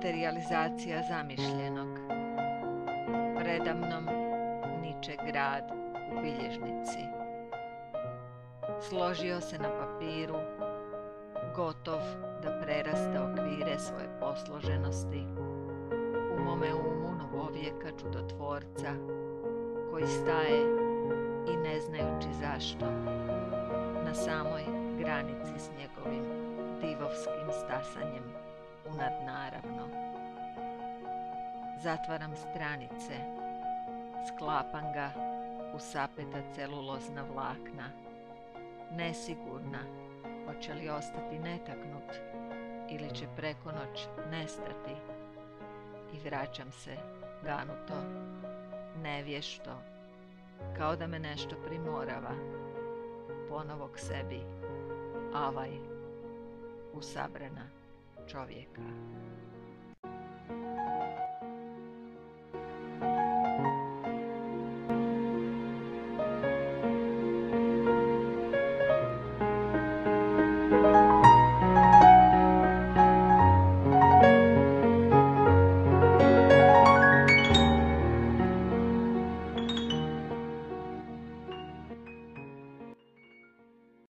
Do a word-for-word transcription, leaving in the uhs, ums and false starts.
Materijalizacija zamišljenog. Predamnom niče grad u bilježnici. Složio se na papiru, gotov da preraste okvire svoje posloženosti. U mome umu novovijeka čudotvorca, koji staje i ne znajući zašto, na samoj granici s njegovim divovskim stasanjem u nadnaravno. Zatvaram stranice, sklapam ga u sapeta celulozna vlakna, nesigurna hoće li ostati netaknut ili će preko noć nestati, i vraćam se ganuto, nevješto, kao da me nešto primorava, ponovo k sebi, avaj, usabrana čovjeka.